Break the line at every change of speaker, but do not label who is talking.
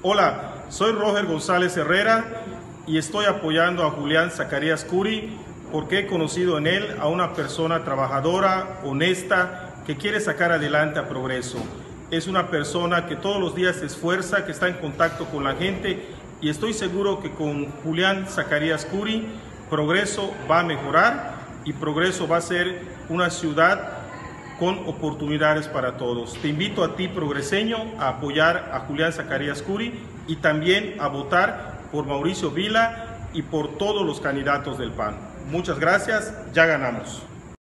Hola, soy Roger González Herrera y estoy apoyando a Julián Zacarías Curi porque he conocido en él a una persona trabajadora, honesta, que quiere sacar adelante a Progreso. Es una persona que todos los días se esfuerza, que está en contacto con la gente, y estoy seguro que con Julián Zacarías Curi, Progreso va a mejorar y Progreso va a ser una ciudad con oportunidades para todos. Te invito a ti, progreseño, a apoyar a Julián Zacarías Curi y también a votar por Mauricio Vila y por todos los candidatos del PAN. Muchas gracias, ya ganamos.